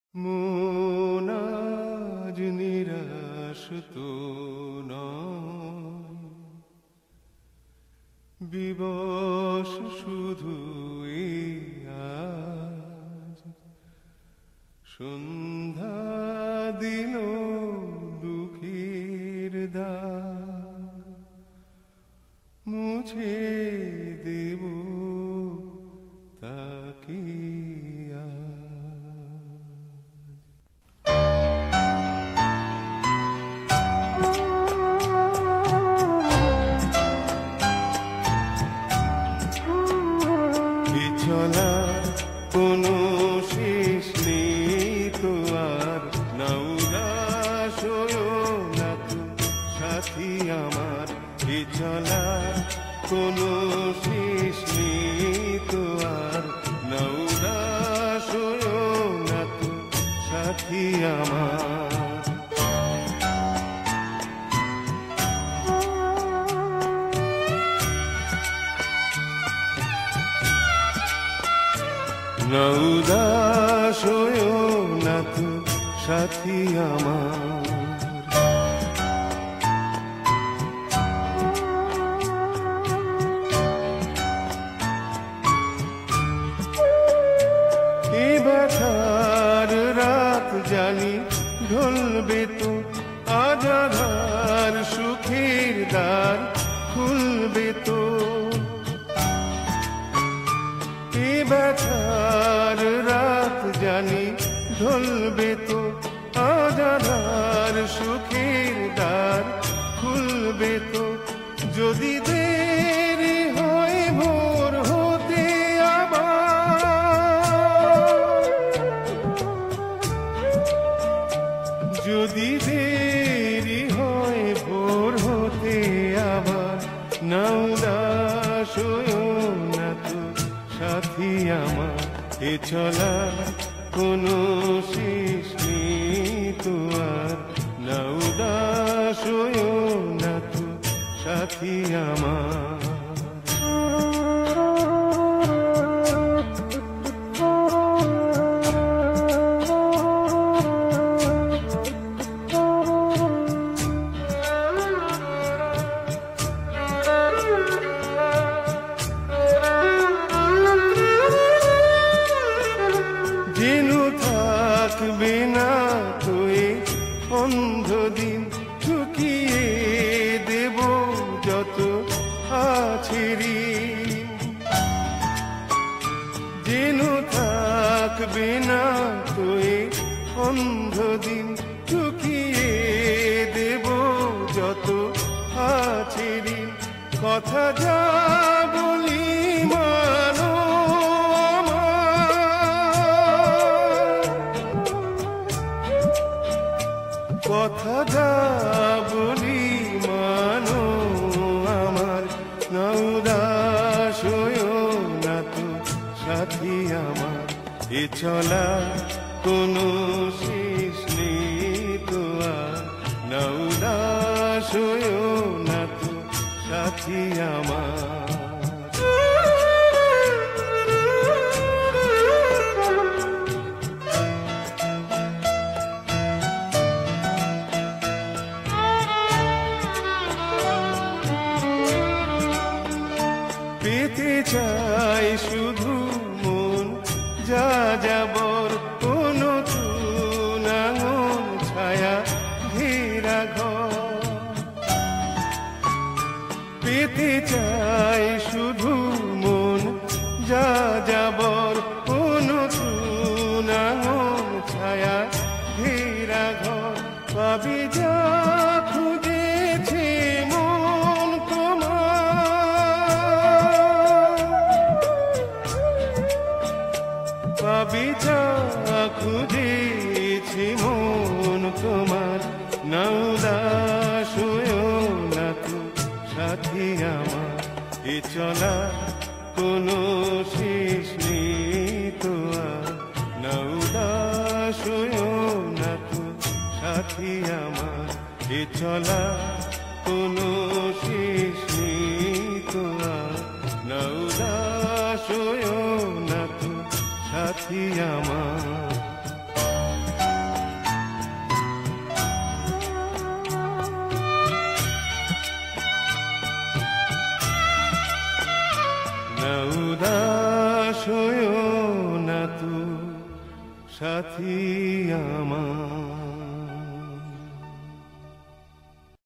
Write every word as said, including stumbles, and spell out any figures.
মন আজ নিরাশ তো নয়, বিবশ শুধুই আজ। সন্ধ্যা দিল দুঃখের দাগ, মুছে দেব তাকে চলা কোনো শেষ নেই তো আর, নাউদাস হয়ো না তো সাথী আমার। এ চলা কোনো শেষ নেই তো আর, নাউদাস হয়ো না তো সাথী আমার। না উদাস হয়ো না তো সাথী আমার। এ ব্যথার রাত জানি ঢলবে তো, আজ আধার সুখের দ্বার খুলবে তো। এ ব্যথার রাত জানি ঢলবে তো, আজ আধার সুখের দ্বার খুলবে তো। যদি দেরি হয় ভোর হতে আবার, যদি দেরি হয় ভোর হতে আবার, না উদাস হয়ো না তো সাথী আমার। এ চলা কোনো শেষ নেই তো আর, না উদাস হয়ো না তো সাথী আমার। যেনু থাকবে না তুই অন্ধদিন, ঠুকিয়ে দেব যত আছে ঋণ। যেনু থাকবে না তুই অন্ধদিন, ঠুকিয়ে দেব যত আছে ঋণ। কথা যা বলি মানো কথা যা বলি মানো আমার, না উদাস হয়ো না তো সাথী আমার। এ চলা কোনো শেষ নেই তো আর, না উদাস হয়ো না তো সাথী আমার। পেতে চাই শুধু মন যা যাবর, কোনো নতুন আঙুল ছায়া ঘেরা ঘর। পেতে চাই শুধু মন যা যাবর, কোনো নতুন আঙুল ছায়া ঘেরা ঘর। পাবি যা খুঁজেছে মন তোমার, পাবি যা খুঁজেছে মন তোমার। না উদাস হয়ো না তো সাথী আমার। এ চলা কোনো শেষ নেই তো আর, না উদাস হয়ো না তো সাথী আমার। এ চলা কোনো শেষ নেই তো আর, না উদাস হয়ো না তো সাথী আমার। উদাস হইও না তু সাথী আমার।